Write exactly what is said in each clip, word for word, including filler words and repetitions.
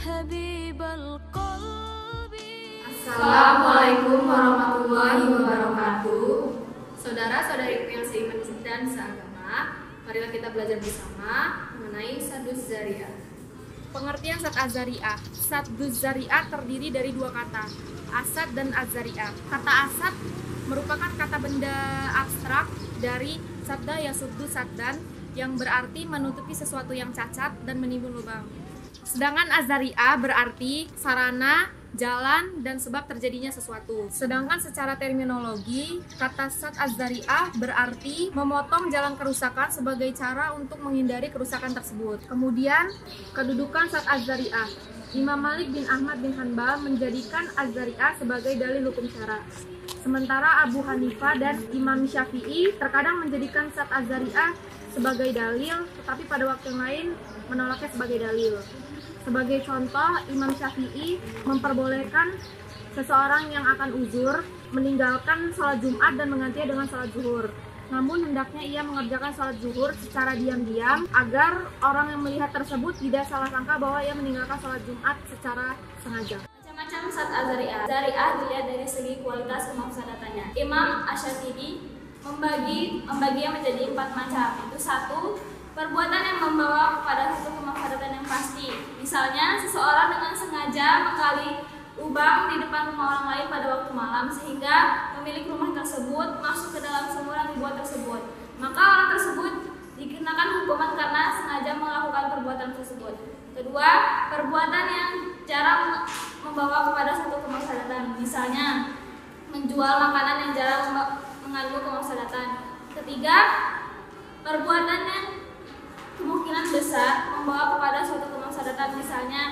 Assalamualaikum warahmatullahi wabarakatuh. Saudara-saudariku yang seiman dan seagama, marilah kita belajar bersama mengenai Sadduz Dzari'ah. Pengertian Sad Az-Dzari'ah. Sadduz Dzari'ah terdiri dari dua kata, asad dan az-dzari'ah. Kata asad merupakan kata benda abstrak dari sadda yasuddu saddan yang berarti menutupi sesuatu yang cacat dan menimbun lubang. Sedangkan az-dzari'ah berarti sarana, jalan, dan sebab terjadinya sesuatu. Sedangkan secara terminologi, kata Sad Az-Dzari'ah berarti memotong jalan kerusakan sebagai cara untuk menghindari kerusakan tersebut. Kemudian, kedudukan Sad Az-Dzari'ah. Imam Malik bin Ahmad bin Hanbal menjadikan az-dzari'ah sebagai dalil hukum syara. Sementara Abu Hanifah dan Imam Syafi'i terkadang menjadikan Sad Az-Dzari'ah sebagai dalil, tetapi pada waktu yang lain menolaknya sebagai dalil. Sebagai contoh, Imam Syafi'i memperbolehkan seseorang yang akan uzur meninggalkan sholat Jumat dan menggantinya dengan sholat zuhur. Namun hendaknya ia mengerjakan sholat zuhur secara diam-diam agar orang yang melihat tersebut tidak salah sangka bahwa ia meninggalkan sholat Jumat secara sengaja. Macam-macam Sad Az-Dzari'ah. Dzari'ah dilihat dari segi kualitas kemafsadatannya. Imam Asy-Syatibi membagi membaginya menjadi empat macam. Itu satu, perbuatan yang membawa kepada satu kemafsadatan yang pasti. Misalnya, seseorang dengan sengaja menggali lubang di depan rumah orang lain pada waktu malam sehingga pemilik rumah tersebut masuk ke dalam sumur yang dibuat tersebut. Maka orang tersebut dikenakan hukuman karena sengaja melakukan perbuatan tersebut. Kedua, perbuatan yang jarang membawa kepada satu kemafsadatan. Misalnya, menjual makanan yang jarang mengandung kemafsadatan. Ketiga, perbuatan yang kemungkinan besar membawa kepada suatu kemafsadatan, misalnya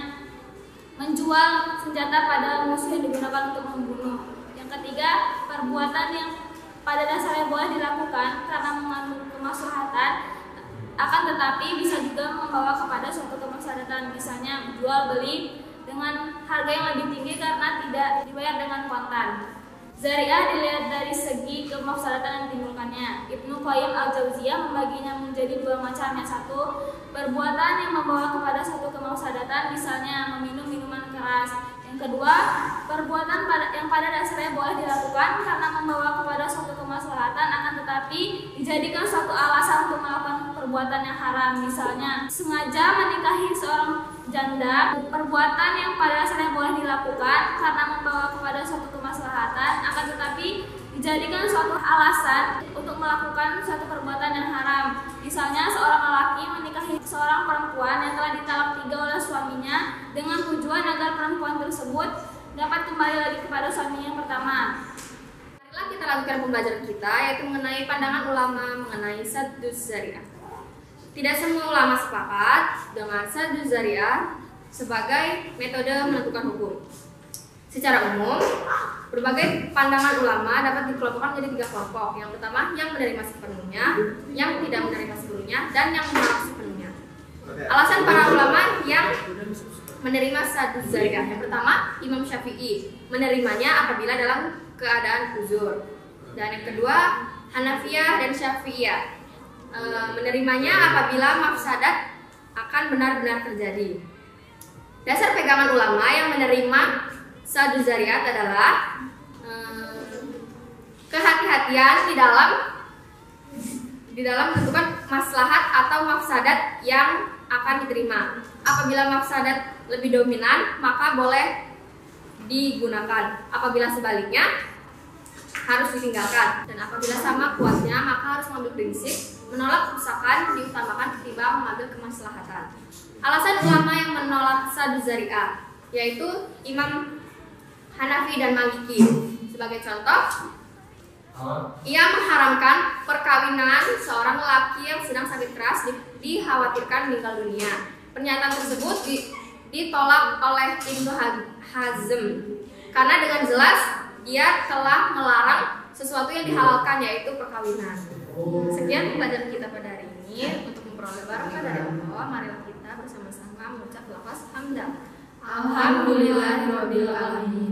menjual senjata pada musuh yang digunakan untuk membunuh. Yang ketiga, perbuatan yang pada dasarnya boleh dilakukan karena mengandung kemaslahatan, akan tetapi bisa juga membawa kepada suatu kemafsadatan, misalnya jual beli dengan harga yang lebih tinggi karena tidak dibayar dengan kontan. Dzari'ah dilihat dari segi kemafsadatan yang ditimbulkannya. Ibnu Qayyim Al-Jauziyah membaginya menjadi dua macam. Yang satu, perbuatan yang membawa kepada satu kemafsadatan, misalnya meminum minuman keras. Yang kedua, perbuatan yang pada dasarnya boleh dilakukan karena membawa kepada suatu kemaslahatan, akan tetapi dijadikan suatu alasan untuk melakukan perbuatan yang haram. Misalnya, sengaja menikahi seorang janda, perbuatan yang pada dasarnya boleh dilakukan karena membawa kepada suatu kemaslahatan, akan tetapi dijadikan suatu alasan untuk melakukan suatu perbuatan yang haram. Misalnya, seorang lelaki menikahi seorang perempuan yang telah ditalak tiga oleh suaminya dengan tujuan agar perempuan tersebut dapat kembali lagi kepada suaminya yang pertama. Marilah kita lanjutkan pembelajaran kita, yaitu mengenai pandangan ulama mengenai Sadduz Dzari'ah. Tidak semua ulama sepakat dengan Sadduz Dzari'ah sebagai metode menentukan hukum. Secara umum, berbagai pandangan ulama dapat dikelompokkan menjadi tiga kelompok. Yang pertama, yang menerima sepenuhnya, yang tidak menerima sepenuhnya, dan yang menolak sepenuhnya. Alasan para ulama yang menerima Sadduz Dzari'ah. Yang pertama, Imam Syafi'i menerimanya apabila dalam keadaan uzur. Dan yang kedua, Hanafiyah dan Syafi'iyah e, menerimanya apabila mafsadat akan benar-benar terjadi. Dasar pegangan ulama yang menerima Sadduz Dzari'ah adalah e, kehati-hatian di dalam di dalam menentukan maslahat atau mafsadat yang akan diterima. Apabila mafsadat lebih dominan, maka boleh digunakan. Apabila sebaliknya, harus ditinggalkan. Dan apabila sama kuatnya, maka harus mengambil prinsip menolak kerusakan diutamakan ketimbang mengambil kemaslahatan. Alasan ulama yang menolak Sadduz Dzari'ah yaitu Imam Hanafi dan Maliki. Sebagai contoh, ia mengharamkan perkawinan seorang lelaki yang sedang sakit keras di, dikhawatirkan meninggal dunia. Pernyataan tersebut di, ditolak oleh Ibnu Hazm karena dengan jelas dia telah melarang sesuatu yang dihalalkan, yaitu perkawinan. Sekian pembelajaran kita pada hari ini. Untuk memperoleh barokah dari Allah, marilah kita bersama-sama mengucap lafaz hamdah. Alhamdulillahirabbil alamin.